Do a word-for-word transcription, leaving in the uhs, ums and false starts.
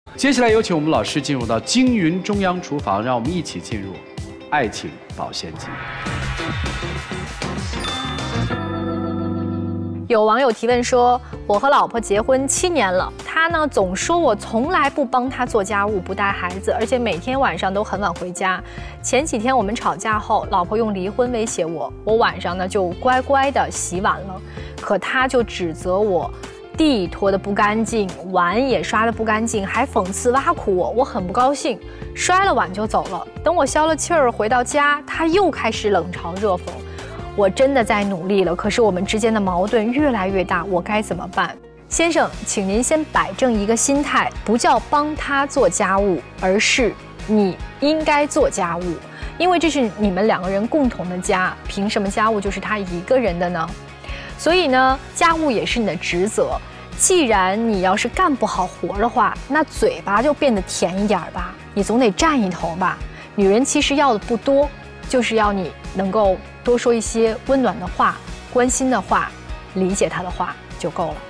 接下来有请我们老师进入到京云中央厨房，让我们一起进入爱情保鲜机。 有网友提问说，我和老婆结婚七年了，他呢总说我从来不帮他做家务，不带孩子，而且每天晚上都很晚回家。前几天我们吵架后，老婆用离婚威胁我，我晚上呢就乖乖的洗碗了，可他就指责我地拖得不干净，碗也刷得不干净，还讽刺挖苦我，我很不高兴，摔了碗就走了。等我消了气儿回到家，他又开始冷嘲热讽。我真的在努力了，可是我们之间的矛盾越来越大，我该怎么办？先生，请您先摆正一个心态，不叫帮他做家务，而是你应该做家务，因为这是你们两个人共同的家，凭什么家务就是他一个人的呢？所以呢，家务也是你的职责。既然你要是干不好活的话，那嘴巴就变得甜一点吧，你总得占一头吧。女人其实要的不多，就是要你能够多说一些温暖的话、关心的话、理解她的话就够了。